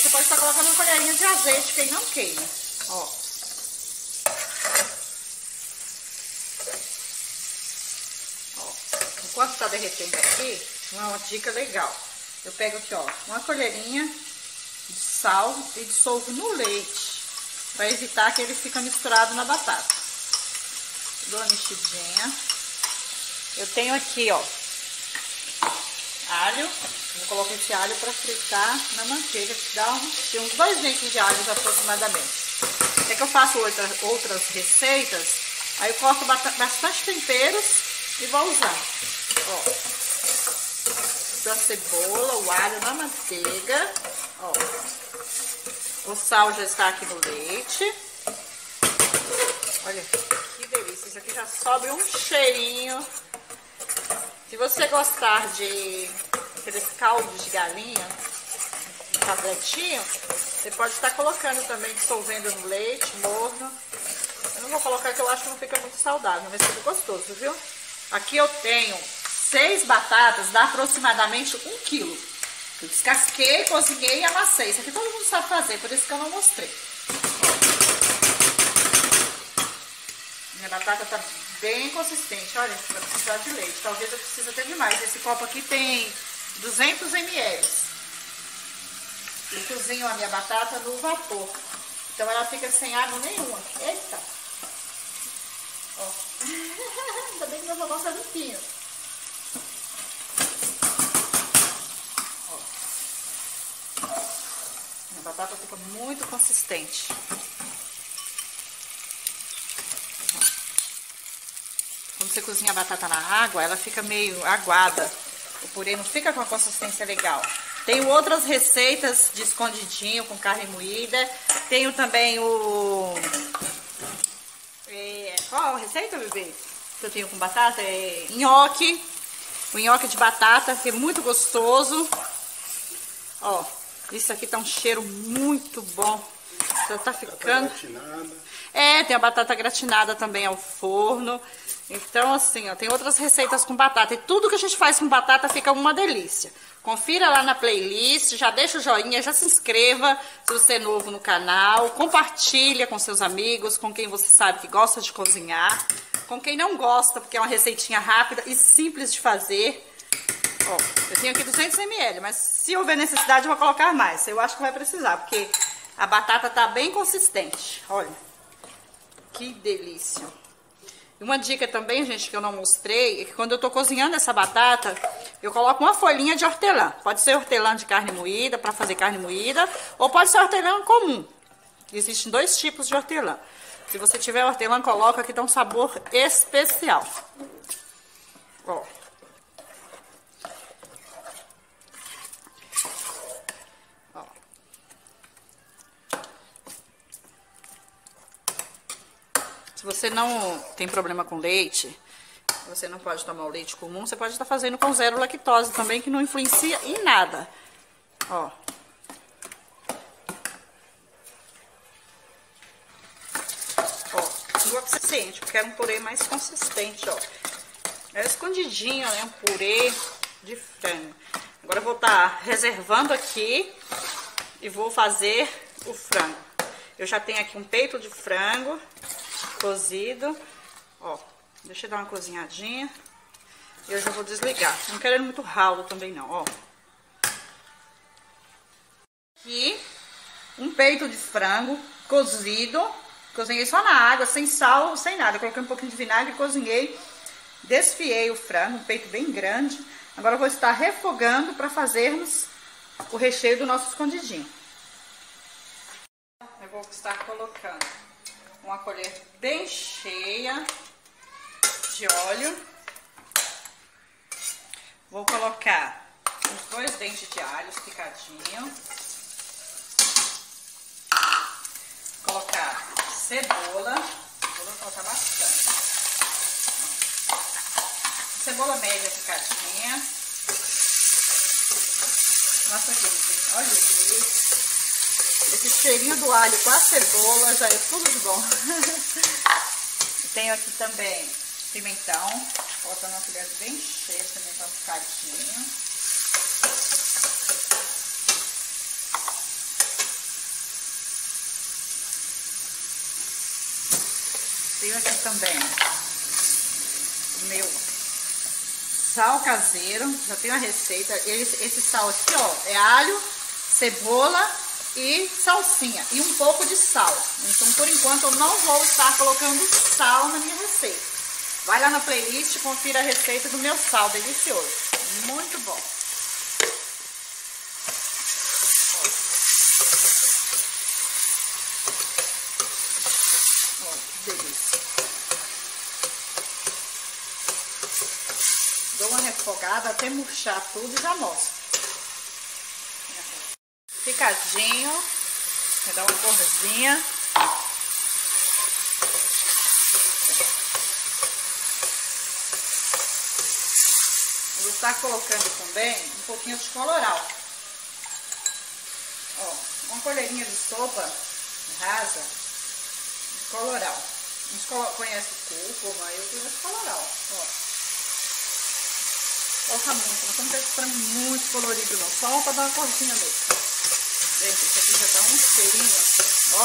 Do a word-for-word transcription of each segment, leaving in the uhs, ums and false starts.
Você pode estar colocando uma colherinha de azeite, que não queima. Ó. Ó. Enquanto tá derretendo aqui, uma dica legal. Eu pego aqui, ó, uma colherinha de sal e dissolvo no leite, para evitar que ele fique misturado na batata. Dou uma mexidinha. Eu tenho aqui, ó, alho. Vou colocar esse alho para fritar na manteiga, que dá uns, uns dois dentes de alho aproximadamente. É que eu faço outra, outras receitas, aí eu corto bastante temperos e vou usar. Ó, a cebola, o alho na manteiga. Ó, o sal já está aqui no leite. Olha que delícia, isso aqui já sobe um cheirinho. Se você gostar de aqueles caldos de galinha, tabletinho, você pode estar colocando também, dissolvendo no leite, morno. Eu não vou colocar, que eu acho que não fica muito saudável, mas fica gostoso, viu? Aqui eu tenho seis batatas, dá aproximadamente um quilo. Eu descasquei, cozinhei e amassei. Isso aqui todo mundo sabe fazer, por isso que eu não mostrei. Minha batata tá bem consistente, olha, vai precisar de leite. Talvez eu precise até de mais. Esse copo aqui tem duzentos mililitros. Eu cozinho a minha batata no vapor. Então ela fica sem água nenhuma. Eita! Ó. Ainda bem que meu fogão tá limpinho. Ó. Minha batata fica muito consistente. Quando você cozinha a batata na água, ela fica meio aguada. O purê não fica com a consistência legal. Tenho outras receitas de escondidinho com carne moída. Tenho também o... É... Qual a receita, bebê? Que eu tenho com batata? É nhoque. O nhoque de batata, que é muito gostoso. Ó, isso aqui tá um cheiro muito bom. Já tá ficando... É, tem a batata gratinada também ao forno. Então, assim, ó, tem outras receitas com batata. E tudo que a gente faz com batata fica uma delícia. Confira lá na playlist, já deixa o joinha, já se inscreva se você é novo no canal. Compartilha com seus amigos, com quem você sabe que gosta de cozinhar. Com quem não gosta, porque é uma receitinha rápida e simples de fazer. Ó, eu tenho aqui duzentos mililitros, mas se houver necessidade eu vou colocar mais. Eu acho que vai precisar, porque a batata tá bem consistente. Olha, que delícia. Uma dica também, gente, que eu não mostrei, é que quando eu tô cozinhando essa batata, eu coloco uma folhinha de hortelã. Pode ser hortelã de carne moída, para fazer carne moída, ou pode ser hortelã comum. Existem dois tipos de hortelã. Se você tiver hortelã, coloca, que dá um sabor especial. Ó. Ó. Se você não tem problema com leite, você não pode tomar o leite comum, você pode estar fazendo com zero lactose também, que não influencia em nada. Ó. Ó, não é suficiente, porque é um purê mais consistente, ó. É escondidinho, né? Um purê de frango. Agora eu vou estar reservando aqui e vou fazer o frango. Eu já tenho aqui um peito de frango cozido, ó, deixa eu dar uma cozinhadinha e eu já vou desligar, não quero muito ralo também não, ó. Aqui, um peito de frango cozido, cozinhei só na água, sem sal, sem nada, coloquei um pouquinho de vinagre, cozinhei, desfiei o frango, um peito bem grande. Agora eu vou estar refogando para fazermos o recheio do nosso escondidinho. Eu vou estar colocando uma colher bem cheia de óleo. Vou colocar uns dois dentes de alho picadinho. Colocar cebola. Vou colocar bastante. Cebola média picadinha. Nossa, que olha que delícia. Esse cheirinho do alho com a cebola já é tudo de bom. Tenho aqui também pimentão. Bota uma colher bem cheia de pimentão picadinho. Tenho aqui também o meu sal caseiro. Já tenho a receita. Esse, esse sal aqui, ó, é alho, cebola e salsinha. E um pouco de sal. Então, por enquanto, eu não vou estar colocando sal na minha receita. Vai lá na playlist e confira a receita do meu sal delicioso. Muito bom. Ó, que delícia. Dou uma refogada até murchar tudo e já mostro. Picadinho. Vai dar uma corzinha. Vou estar colocando também um pouquinho de colorau. Ó, uma colherinha de sopa rasa de colorau. A gente conhece o cúrcuma, eu conheço colorau. Ó. Coloca muito, não vamos ter esse frango muito colorido não, só para dar uma corzinha mesmo. Gente, isso aqui já tá um cheirinho, ó.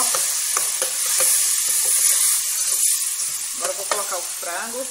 Agora eu vou colocar o frango.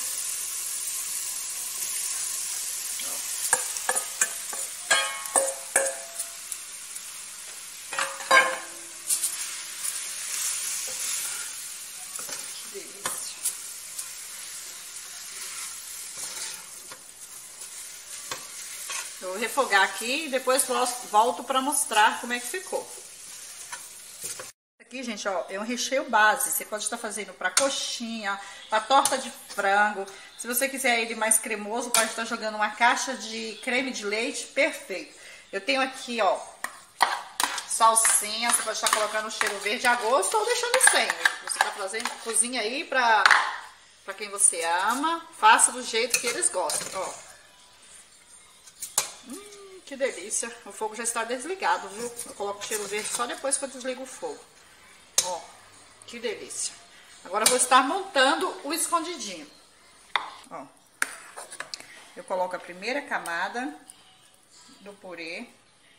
Eu vou refogar aqui e depois volto para mostrar como é que ficou. Aqui, gente, ó, é um recheio base. Você pode estar fazendo para coxinha, para torta de frango. Se você quiser ele mais cremoso, pode estar jogando uma caixa de creme de leite, perfeito. Eu tenho aqui, ó, salsinha. Você pode estar colocando o cheiro verde a gosto ou deixando sem. Você tá fazendo, cozinha aí para para quem você ama. Faça do jeito que eles gostam, ó. Que delícia. O fogo já está desligado, viu? Eu coloco o cheiro verde só depois que eu desligo o fogo. Ó, que delícia. Agora eu vou estar montando o escondidinho. Ó. Eu coloco a primeira camada do purê.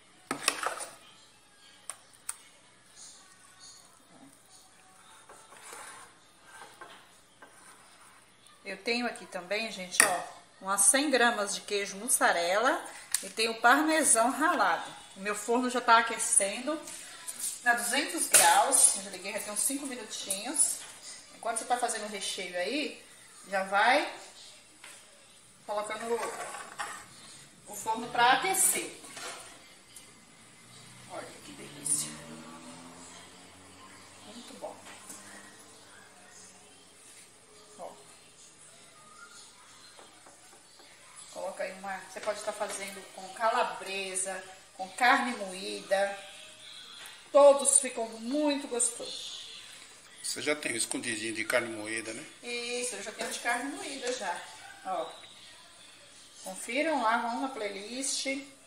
Eu tenho aqui também, gente, ó, umas cem gramas de queijo mussarela. E tem o parmesão ralado. O meu forno já tá aquecendo a duzentos graus. Eu já liguei, já tem uns cinco minutinhos. Enquanto você tá fazendo o recheio aí, já vai colocando o forno para aquecer. Olha que delícia. Muito bom. Ó. Coloca aí uma... Você pode estar fazendo com calabresa, com carne moída. Todos ficam muito gostosos. Você já tem o escondidinho de carne moída, né? Isso, eu já tenho de carne moída já. Ó. Confiram lá, vão na playlist.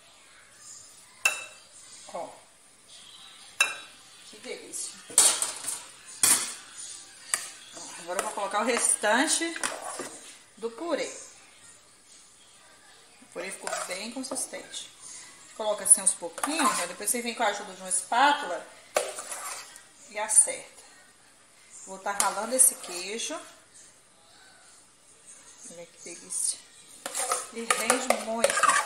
Ó. Que delícia. Agora eu vou colocar o restante do purê. O purê ficou bem consistente. Coloca assim uns pouquinhos, né? Depois você vem com a ajuda de uma espátula e acerta. Vou estar ralando esse queijo. Olha que delícia. E rende muito.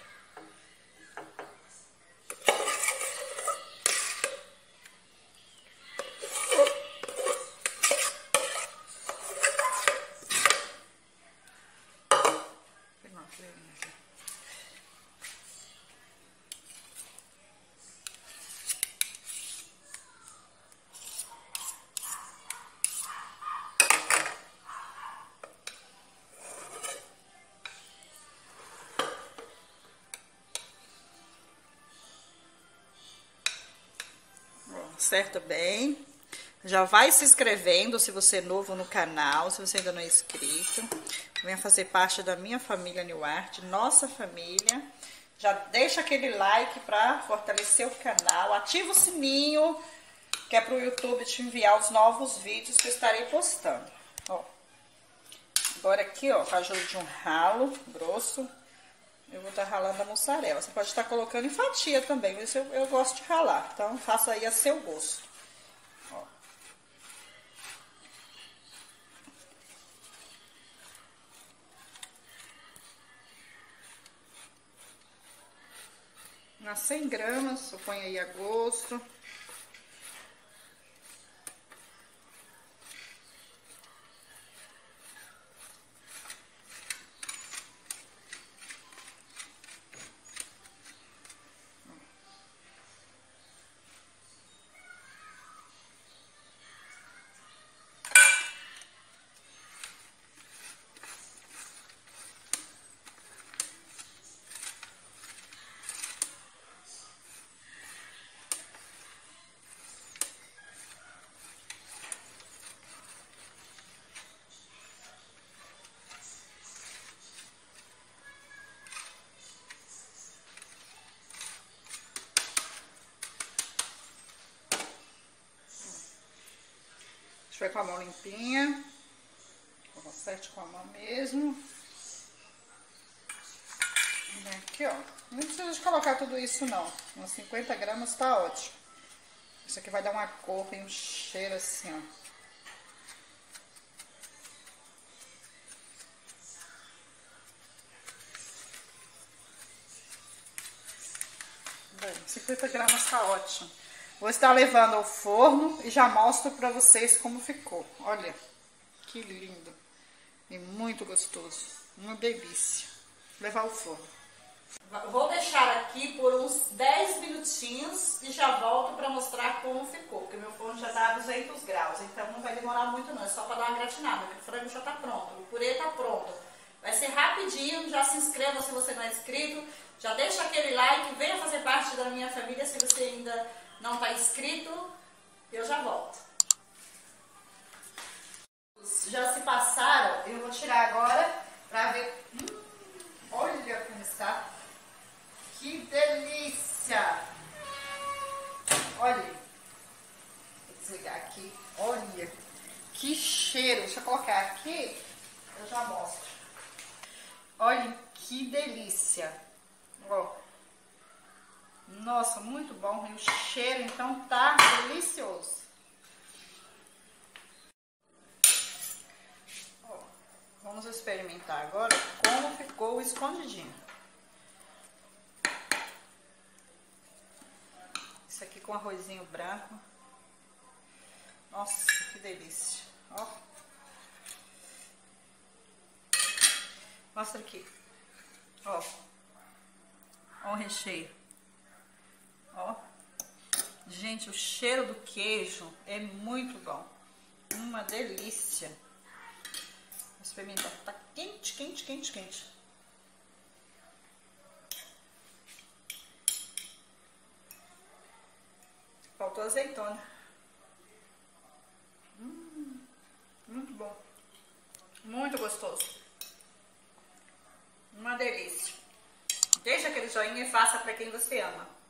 Acerta bem. Já vai se inscrevendo se você é novo no canal, se você ainda não é inscrito. Venha fazer parte da minha família New Art, nossa família. Já deixa aquele like para fortalecer o canal. Ativa o sininho, que é para o YouTube te enviar os novos vídeos que eu estarei postando. Ó. Agora aqui, ó, com a ajuda de um ralo grosso, eu vou estar ralando a mussarela. Você pode estar colocando em fatia também, mas eu, eu gosto de ralar. Então, faça aí a seu gosto. Ó. Umas cem gramas, eu ponho aí a gosto. Deixa eu ver com a mão limpinha. Acerte com a mão mesmo. E aqui, ó. Não precisa de colocar tudo isso, não. Uns cinquenta gramas tá ótimo. Isso aqui vai dar uma cor e um cheiro assim, ó. Bem, cinquenta gramas tá ótimo. Vou estar levando ao forno e já mostro pra vocês como ficou. Olha, que lindo. E muito gostoso. Uma delícia. Vou levar ao forno. Vou deixar aqui por uns dez minutinhos e já volto pra mostrar como ficou. Porque meu forno já tá a duzentos graus, então não vai demorar muito não. É só pra dar uma gratinada, porque o frango já tá pronto. O purê tá pronto. Vai ser rapidinho. Já se inscreva se você não é inscrito. Já deixa aquele like. Venha fazer parte da minha família se você ainda não está inscrito. Eu já volto. Já se passaram. Eu vou tirar agora para ver. Hum, olha como está. Que delícia. Olha. Vou desligar aqui. Olha. Que cheiro. Deixa eu colocar aqui. Eu já mostro. Olha que delícia. Ó. Nossa, muito bom. E o cheiro, então, tá delicioso. Ó, vamos experimentar agora como ficou o escondidinho. Isso aqui com arrozinho branco. Nossa, que delícia. Ó. Mostra aqui. Ó. Ó o recheio. Ó. Gente, o cheiro do queijo é muito bom. Uma delícia. Vou experimentar. Tá quente, quente, quente, quente. Faltou azeitona. Hum, muito bom. Muito gostoso. Uma delícia. Deixa aquele joinha e faça para quem você ama.